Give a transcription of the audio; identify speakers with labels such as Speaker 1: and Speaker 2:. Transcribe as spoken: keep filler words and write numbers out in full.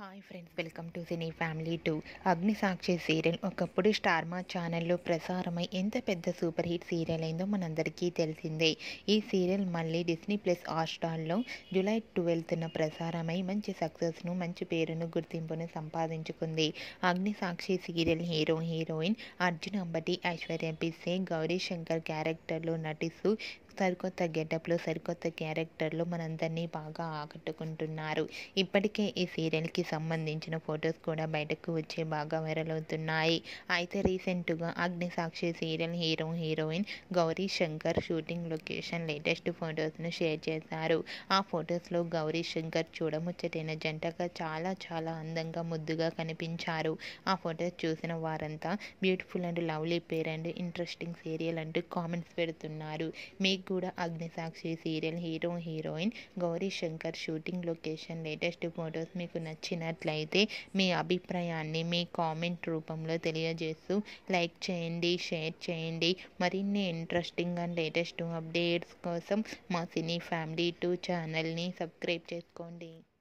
Speaker 1: Hi friends, welcome to cine family two. Agnisakshi serial ఒకప్పుడు star Maa ఛానల్లో ప్రసారమై ఎంత పెద్ద సూపర్ హిట్ సీరియల్ అయిందో మనందరికీ తెలిసిందే. ఈ సీరియల్ మళ్ళీ డిస్నీ ప్లస్ హాట్స్టార్లో జూలై ట్వెల్త్న ప్రసారమై మంచి సక్సెస్ను, మంచి పేరును, గుర్తింపును సంపాదించుకుంది. Agnisakshi serial hero heroine Arjun Ambati, Aishwarya Pisse, Gauri Shankar క్యారెక్టర్లో నటిస్తూ సరికొత్త గెటప్లో, సరికొత్త క్యారెక్టర్లో మనందరినీ బాగా ఆకట్టుకుంటున్నారు. ఇప్పటికే ఈ సీరియల్కి సంబంధించిన ఫొటోస్ కూడా బయటకు వచ్చి బాగా వైరల్ అవుతున్నాయి. అయితే రీసెంట్గా Agnisakshi serial hero heroine Gauri Shankar shooting location latest ఫొటోస్ను షేర్ చేశారు. ఆ ఫొటోస్లో గౌరీ శంకర్ చూడముచ్చటైన జంటగా చాలా చాలా అందంగా, ముద్దుగా కనిపించారు. ఆ ఫొటోస్ చూసిన వారంతా beautiful and lovely pair and interesting serial అంటూ కామెంట్స్ పెడుతున్నారు. మీకు కూడా Agnisakshi serial hero heroine Gauri Shankar shooting location latest photos మీకు నచ్చినట్లయితే మీ అభిప్రాయాన్ని మీ కామెంట్ రూపంలో తెలియజేస్తూ లైక్ చేయండి, షేర్ చేయండి. మరిన్ని ఇంట్రెస్టింగ్ అండ్ లేటెస్ట్ అప్డేట్స్ కోసం మా సినీ ఫ్యామిలీ టూ ఛానల్ని సబ్స్క్రైబ్ చేసుకోండి.